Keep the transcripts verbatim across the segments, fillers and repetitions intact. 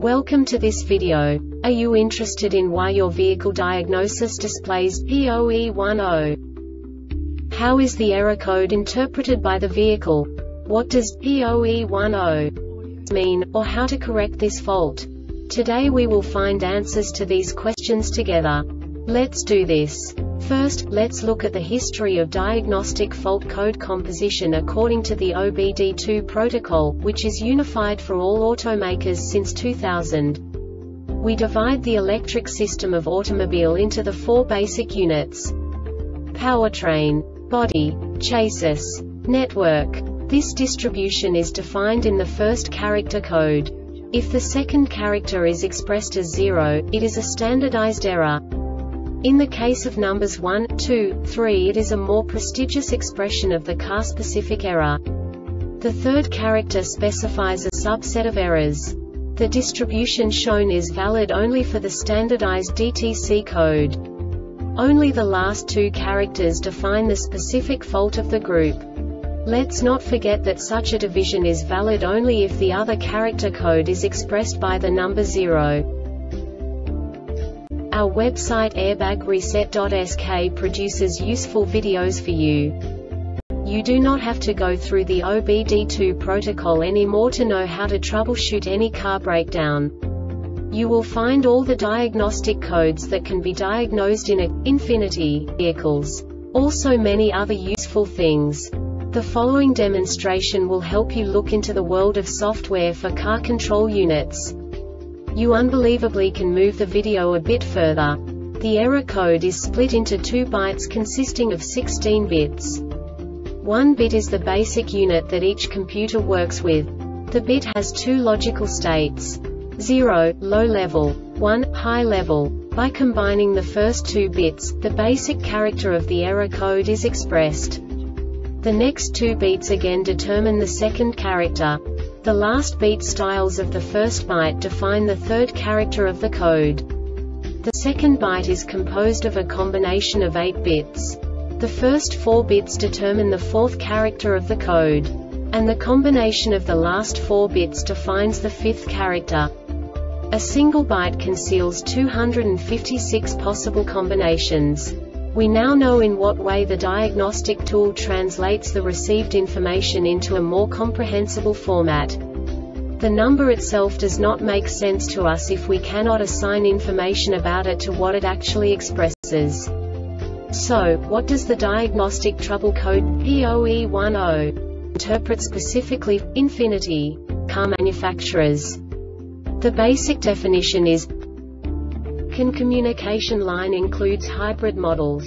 Welcome to this video. Are you interested in why your vehicle diagnosis displays P zero E one zero? How is the error code interpreted by the vehicle? What does P zero E one zero mean, or how to correct this fault? Today we will find answers to these questions together. Let's do this. First, let's look at the history of diagnostic fault code composition according to the O B D two protocol, which is unified for all automakers since two thousand. We divide the electric system of automobile into the four basic units: powertrain, body, chassis, network. This distribution is defined in the first character code. If the second character is expressed as zero, it is a standardized error. In the case of numbers one, two, three, it is a more prestigious expression of the car-specific error. The third character specifies a subset of errors. The distribution shown is valid only for the standardized D T C code. Only the last two characters define the specific fault of the group. Let's not forget that such a division is valid only if the other character code is expressed by the number zero. Our website airbag reset dot S K produces useful videos for you. You do not have to go through the O B D two protocol anymore to know how to troubleshoot any car breakdown. You will find all the diagnostic codes that can be diagnosed in a Infiniti vehicles. Also many other useful things. The following demonstration will help you look into the world of software for car control units. You unbelievably can move the video a bit further. The error code is split into two bytes consisting of sixteen bits. One bit is the basic unit that each computer works with. The bit has two logical states: zero, low level, one, high level. By combining the first two bits, the basic character of the error code is expressed. The next two beats again determine the second character. The last beat styles of the first byte define the third character of the code. The second byte is composed of a combination of eight bits. The first four bits determine the fourth character of the code. And the combination of the last four bits defines the fifth character. A single byte conceals two hundred fifty-six possible combinations. We now know in what way the diagnostic tool translates the received information into a more comprehensible format. The number itself does not make sense to us if we cannot assign information about it to what it actually expresses. So, what does the diagnostic trouble code P zero E one zero interpret specifically for Infiniti car manufacturers? The basic definition is: CAN communication line includes hybrid models.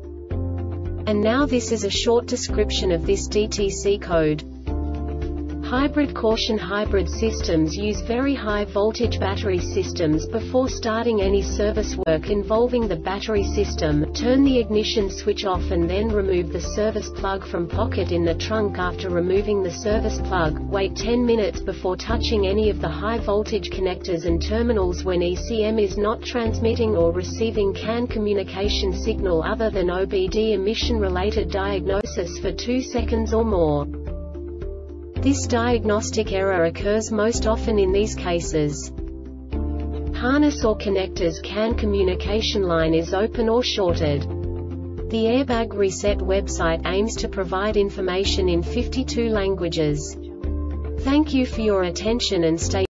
And now this is a short description of this D T C code. Hybrid caution: hybrid systems use very high voltage battery systems before starting any service work involving the battery system. Turn the ignition switch off and then remove the service plug from pocket in the trunk. After removing the service plug, wait ten minutes before touching any of the high voltage connectors and terminals when E C M is not transmitting or receiving CAN communication signal other than O B D emission related diagnosis for two seconds or more. This diagnostic error occurs most often in these cases: harness or connectors CAN communication line is open or shorted. The Airbag Reset website aims to provide information in fifty-two languages. Thank you for your attention and stay